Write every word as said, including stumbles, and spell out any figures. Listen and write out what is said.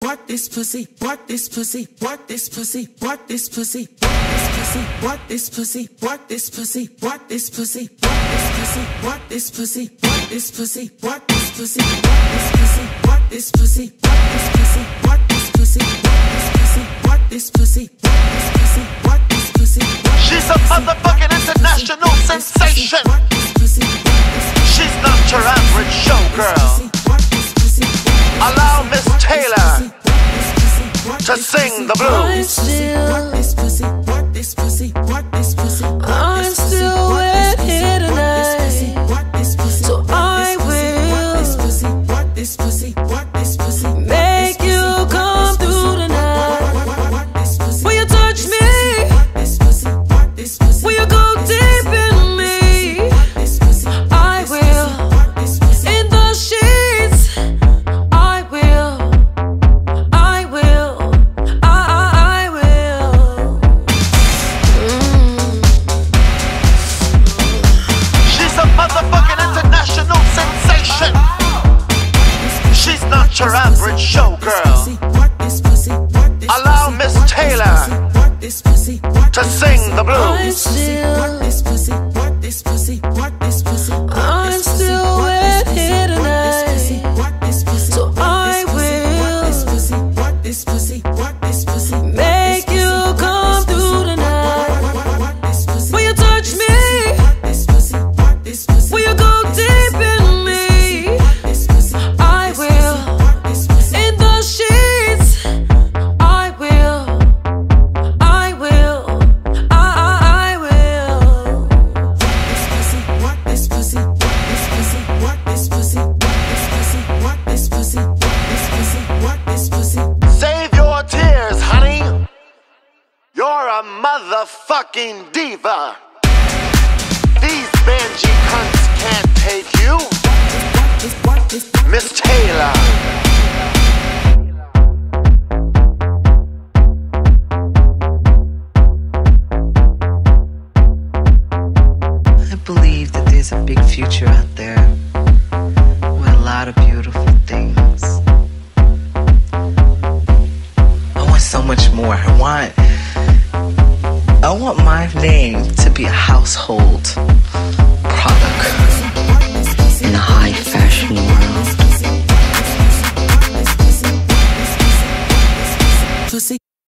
what this pussy, what this pussy, what this pussy, what this pussy, what this pussy, what this pussy, what this pussy, what this pussy, what this pussy, what this pussy, what this pussy, what this pussy, what this pussy, what this pussy, what this pussy, what this pussy. She's a motherfucking international sensation. She's not your average showgirl. Allow Miss Taylor to sing the blues. I'm still wet here tonight, so I will make you come through tonight. Will you touch me? Will you go deep in me? I will. In the sheets, I will. I will. I, I will. Mm. She's a motherfucking international sensation. She's not your average showgirl. Allow Miss Taylor to sing the blues. I'm still wet here tonight, so I will make you come through tonight. Will you touch me? Will you go deep in me? I will. In the sheets, I will. I will. I, I, I will. What this pussy, what this pussy, what this pussy, what this pussy, what this pussy, what this pussy, what this pussy. Save your tears, honey. You're a motherfucking diva. These Benji cunts can't take you. Miss Taylor. I believe that there's a big future out there with a lot of beautiful things. I want so much more. I want I want my name to be a household product.